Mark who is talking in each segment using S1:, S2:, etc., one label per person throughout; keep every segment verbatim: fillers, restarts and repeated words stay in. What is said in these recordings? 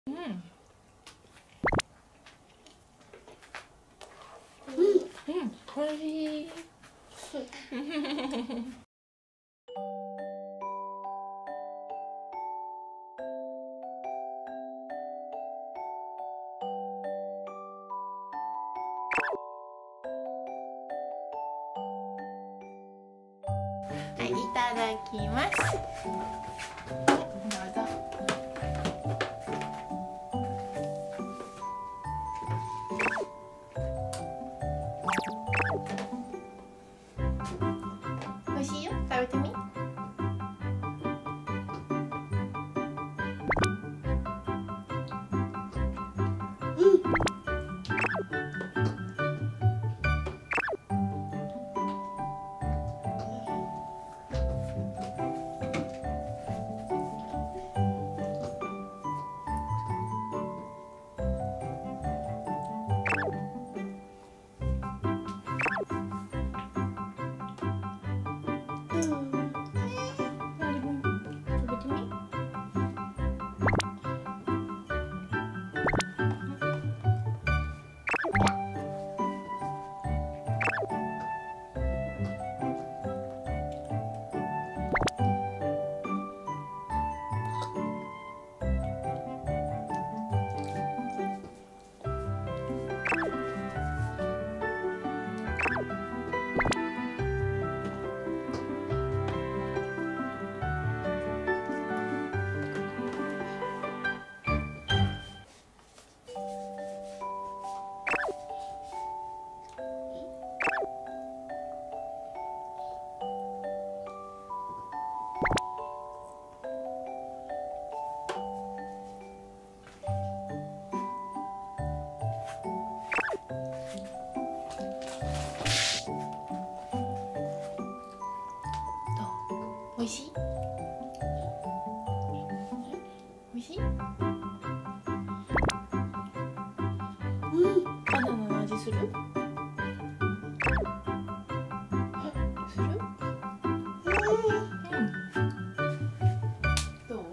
S1: うん。うん、おいしい。はい、いただきます。どうぞ。美味しいよ。食べてみ。うん。おいしい？おいしい？うん、バナナの味する？する？うん。どう？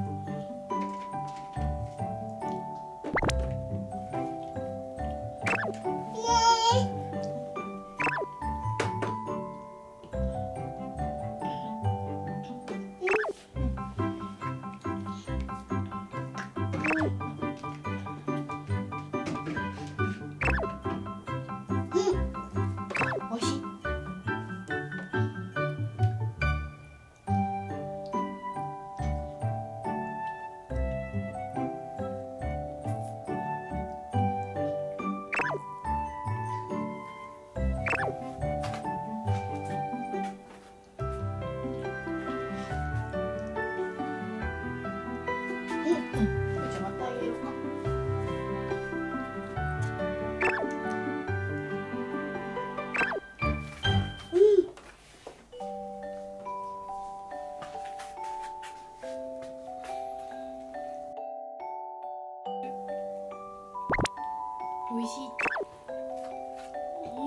S1: おいしい。うん。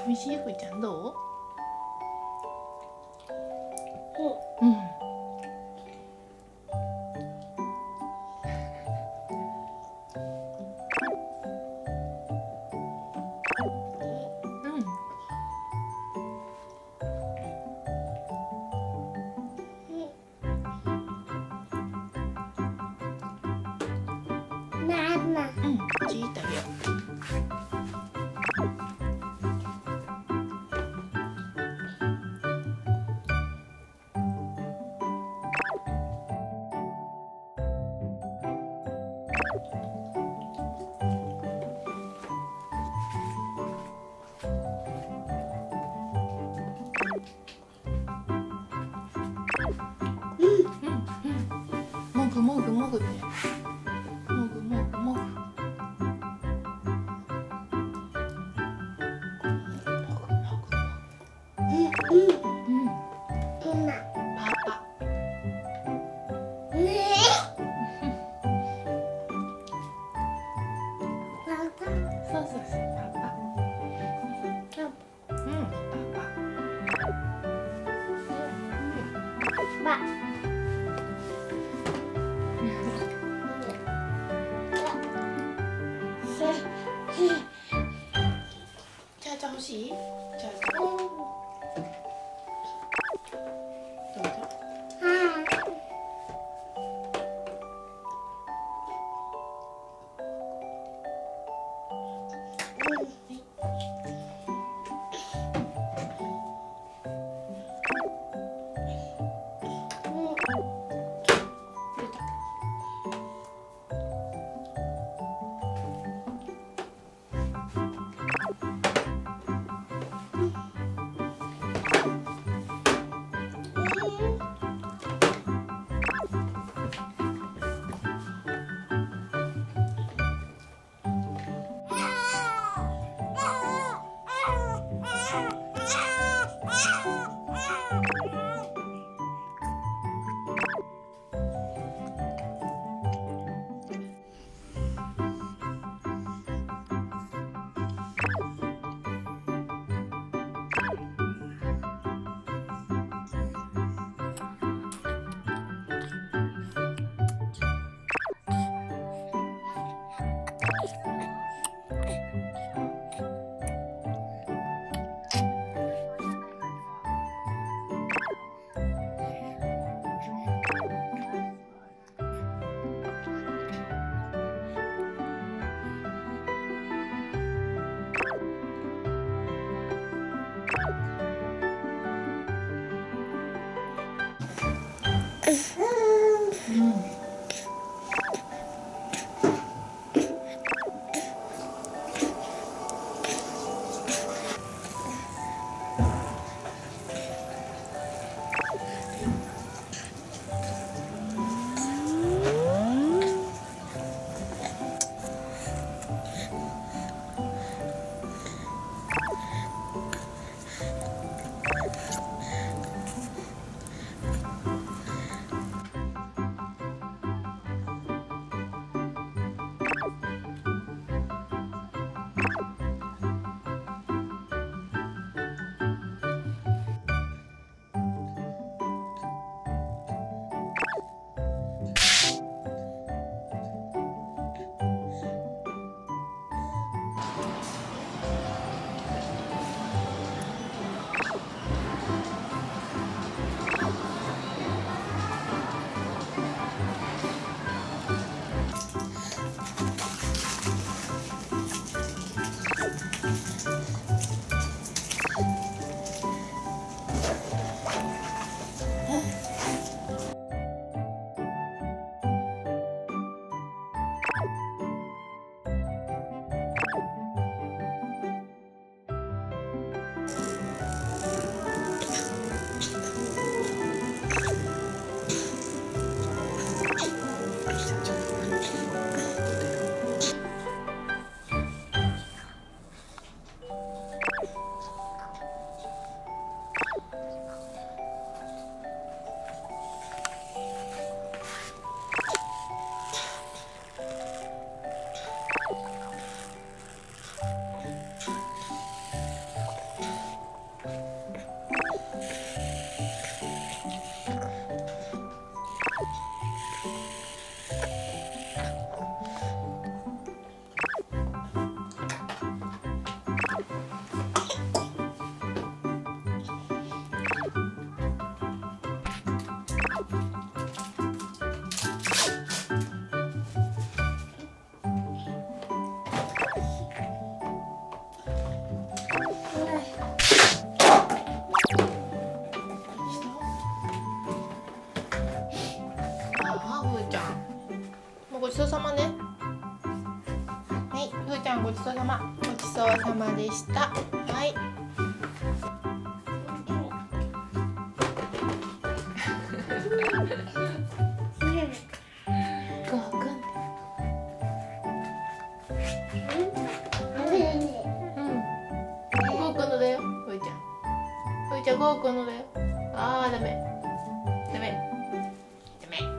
S1: 美味しい？ふーちゃんどう？うん。うん、ちぎってあげよう。もぐもぐもぐって。もぐもぐもぐ。そうそうそう、パパ。うん、パパ。チャーチャー欲しい？チャーチャー。どうぞ。 ごちそうさまね。はい、ふーちゃんごちそうさま。ごちそうさまでした。はい。ゴーくん。うん。ゴーくんのだよ、ふーちゃん。ふーちゃんゴーくんのだよ。ああ、ダメ。ダメ。ダメ。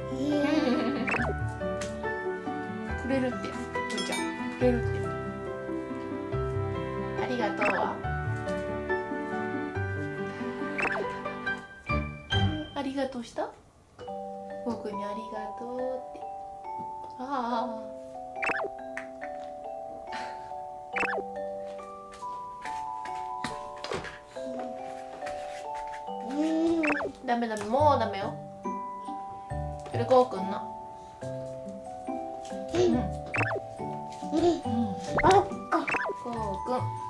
S1: くれるって、ふーちゃん。くれるって。ありがとうは。ありがとうした。僕にありがとうって。ああ。ダメダメ、もうダメよ。これゴーくんの。うん。うん。ゴーくん。